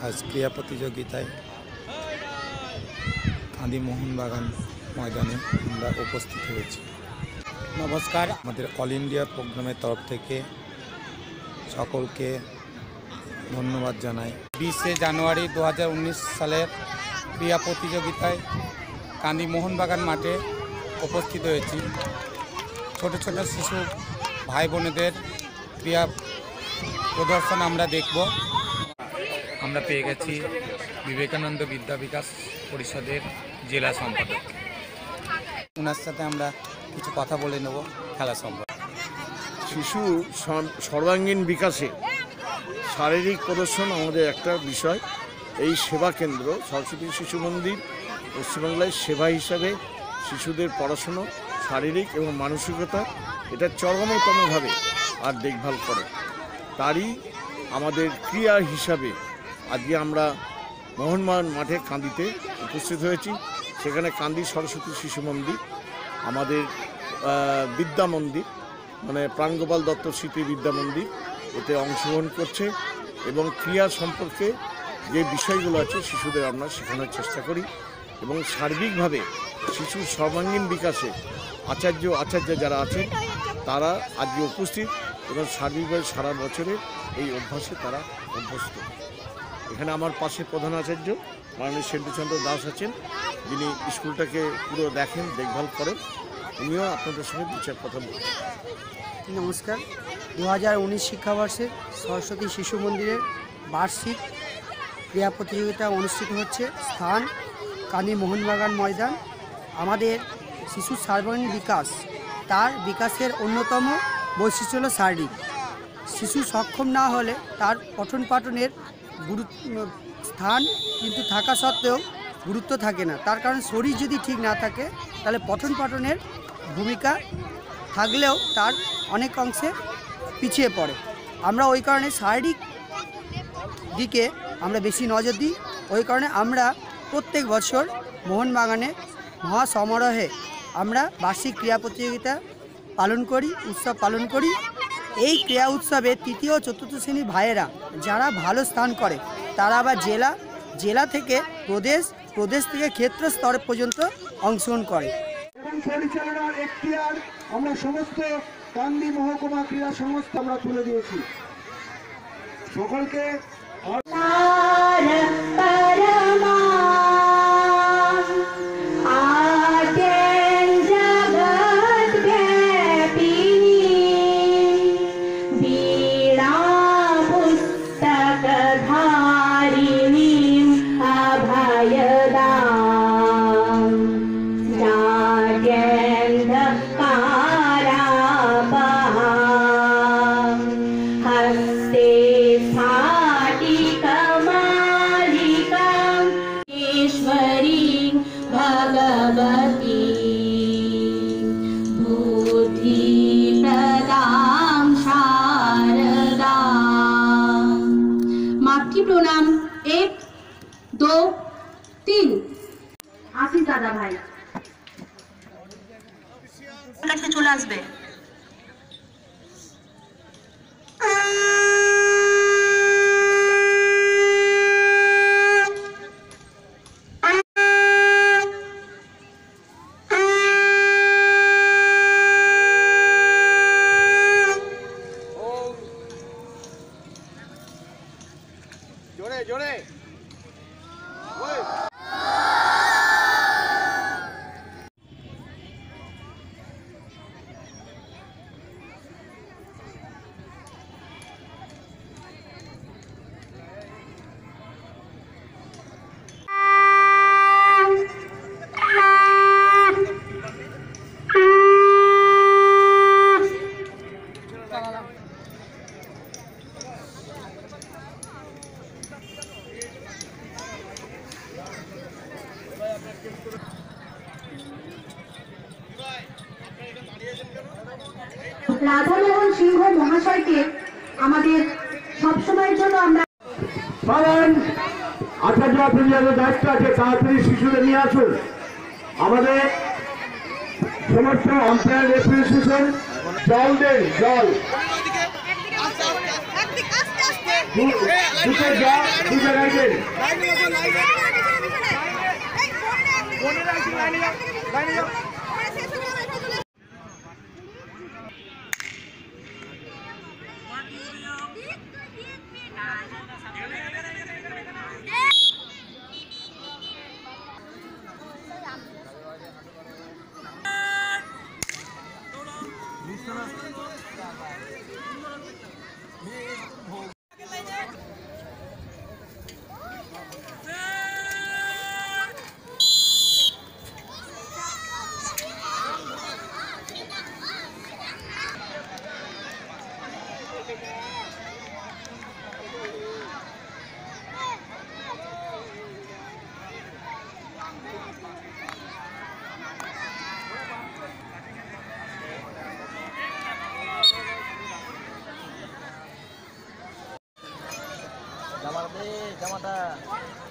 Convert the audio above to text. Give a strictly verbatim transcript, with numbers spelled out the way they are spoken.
आज क्रिया प्रतियोगिता कांदी मोहनबागान मैदाने আমরা উপস্থিত হয়েছি। नमस्कार, আমাদের অল ইন্ডিয়া প্রোগ্রামের তরফ থেকে সকলকে ধন্যবাদ জানাই। বিশে জানুয়ারি দু হাজার উনিশ সালের ক্রিয়া প্রতিযোগিতায় কান্দি মোহনবাগান মাঠে উপস্থিত হয়েছি। ছোট ছোট শিশু ভাই বোনেদের ক্রিয়া প্রদর্শন আমরা দেখব। আমরা পেয়ে গেছি বিবেকানন্দ বিদ্যা বিকাশ পরিষদের জেলা সম্পাদক, ওনার সাথে আমরা কিছু কথা বলে নেব খেলা সম্পর্কে। শিশু সর্বাঙ্গীন বিকাশে শারীরিক প্রদর্শন আমাদের একটা বিষয়। এই সেবা কেন্দ্র সরস্বতী শিশু মন্দির পশ্চিমবাংলায় সেবা হিসাবে শিশুদের পড়াশুনো, শারীরিক এবং মানসিকতা এটা চরমতমভাবে আর দেখভাল করে। তারই আমাদের ক্রিয়া হিসাবে আজকে আমরা মোহনবাগান মাঠে কান্দিতে উপস্থিত হয়েছি। সেখানে কান্দি সরস্বতী শিশু মন্দির, আমাদের বিদ্যা মন্দির মানে প্রাণগোপাল দত্ত স্মৃতি বিদ্যা মন্দির এতে অংশগ্রহণ করছে এবং ক্রিয়া সম্পর্কে যে বিষয়গুলো আছে শিশুদের আমরা শেখানোর চেষ্টা করি এবং সার্বিকভাবে শিশুর সর্বাঙ্গীন বিকাশে আচার্য আচার্য যারা আছেন তারা আজকে উপস্থিত এবং সার্বিকভাবে সারা বছরে এই অভ্যাসে তারা অভ্যস্ত। এখানে আমার পাশে প্রধান আচার্য মাননীয় সেন্টুচন্দ্র দাস আছেন, যিনি স্কুলটাকে পুরো দেখেন, দেখভাল করেন। উনিও আপনাদের সঙ্গে দু চার কথা বলবেন। নমস্কার, দু হাজার উনিশ শিক্ষাবর্ষে সরস্বতী শিশু মন্দিরের বার্ষিক ক্রীড়া প্রতিযোগিতা অনুষ্ঠিত হচ্ছে। স্থান কান্দি মোহনবাগান ময়দান। আমাদের শিশুর সর্বাঙ্গীন বিকাশ, তার বিকাশের অন্যতম বৈশিষ্ট্য হল শারীরিক। শিশু সক্ষম না হলে তার পঠন পাঠনের গুরুত্ব স্থান কিন্তু থাকা সত্ত্বেও গুরুত্ব থাকে না। তার কারণ শরীর যদি ঠিক না থাকে তাহলে পঠন পাঠনের ভূমিকা থাকলেও তার অনেক অংশে পিছিয়ে পড়ে। আমরা ওই কারণে শারীরিক দিকে আমরা বেশি নজর দিই। ওই কারণে আমরা প্রত্যেক বছর মোহনবাগানে মহা সমারোহে আমরা বার্ষিক ক্রীড়া প্রতিযোগিতা পালন করি, উৎসব পালন করি। এই ক্রীড়া উৎসবে তৃতীয় ও চতুর্থ শ্রেণীর ভাইয়েরা যারা ভালো স্থান করে তারা আবার জেলা জেলা থেকে প্রদেশ প্রদেশ থেকে ক্ষেত্র স্তর পর্যন্ত অংশগ্রহণ করে। এবং পরিচালনার এখতিয়ার আমরা সমস্ত কান্দি মহকুমা ক্রীড়া সংস্থা আমরা তুলে দিয়েছি। সকলকে প্রণাম। এক দো তিন। আশিস দাদা ভাই কাছে চলে আসবে। জোরে জোরে রাধামোহন সিংহ মহাশয়কে আমাদের সবসময়ের জন্য আমরা আচার্য আপনাদের দায়িত্ব আছে, তাড়াতাড়ি শিশুদের নিয়ে আসুন। আমাদের সমস্ত আম্পায়ার রেফ্রিজারেশন জল দেন, জল। দুটো যা দু জায়গায় দেন। জামাটা জামাটা